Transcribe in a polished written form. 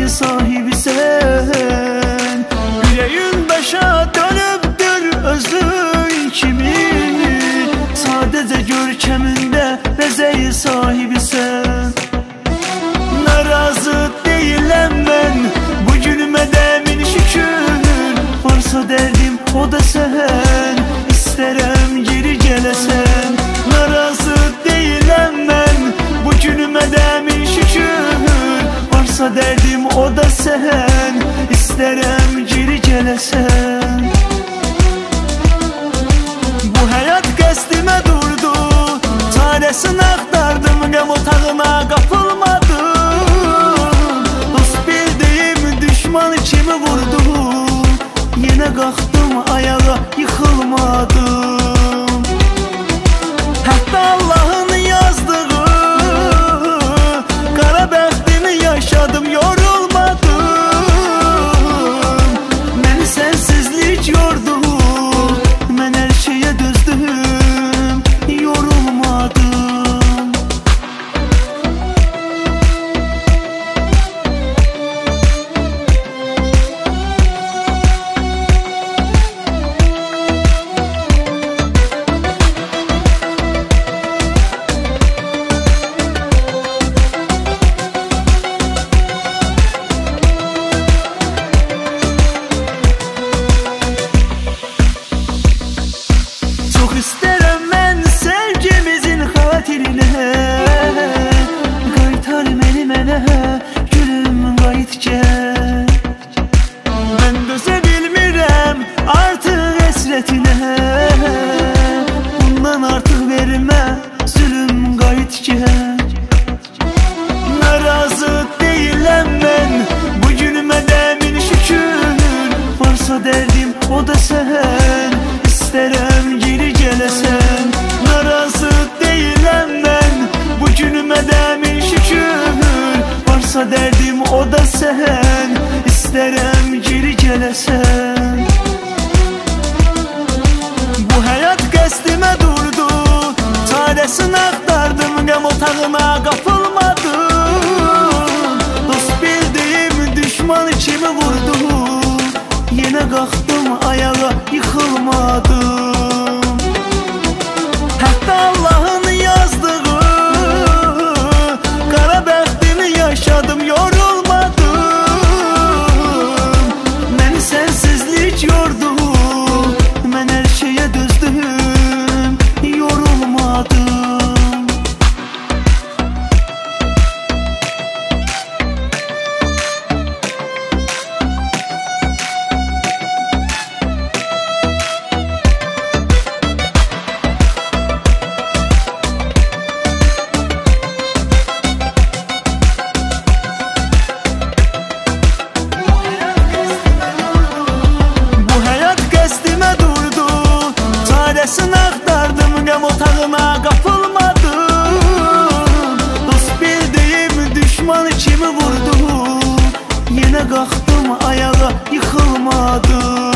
sahibisən. Yüreğin başa dönübdür özün kimi, sadece görkeminde bezeyi sahibisən. Narazı değilim ben bu günüme demin şükür, varsa derdim o da sen, isterem geri gelesen. Narazı değilim ben bu günüme demin şükür, varsa derdim o da sen, isterem geri gelesen. Bu hayat qəsdimə durdu, çaresini axtardım, qəm otağına qapılmadım. Dost bildiyim düşman kimi vurdu, yenə qalxdım ayağa, yıxılmadım. Hətta Allah'ın yazdığı qara bəxtimi yaşadım, yorulmadım. Məni sənsizlik yordu, mən hər şeyə dözdüm, yorulmadım. Çok isterim ben sevgimizin xatirinə, qaytar məni mənə, gülüm qayıt gəl. Mən dözə bilmirəm artıq həsrətinə, bundan artıq vermə zülüm, qayıt gəl. Narazı değilim ben bu günüme demin şükür, varsa derdim o da sen, isterem geri gelesen. Narazı değilim ben bu günüme demin şükür, varsa derdim o da sen, isterem geri gelesen. Bu hayat qəsdimə durdu, çaresini axtardım, qəm otağına qapılmadım. Dost bildiyim düşman kimi vurdu, yenə qalxdım ayağa, yıxılmadım. Hətta Allah'ın yazdığı qara bəxtimi yaşadım, yorulmadım. Məni sənsizlik yordu, mən hər şeyə dözdüm, yorulmadım. Çaresini axtardım, qəm otağına qapılmadım. Dost bildiyim düşman kimi vurdu, yenə qalxdım ayağa, yıxılmadım.